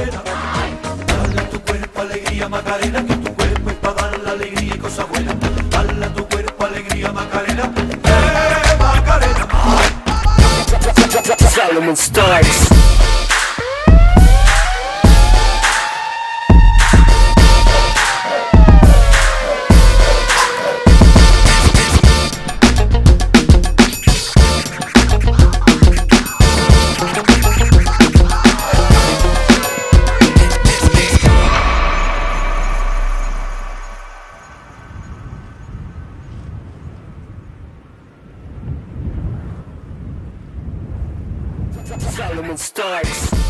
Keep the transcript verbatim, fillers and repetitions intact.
Macarena. Dale a tu cuerpo alegría, Macarena, que tu cuerpo es para dar la alegría y cosas buenas. Dale a tu cuerpo alegría, Macarena. ¡Eh, Macarena! Solomon starts. Solomon starts.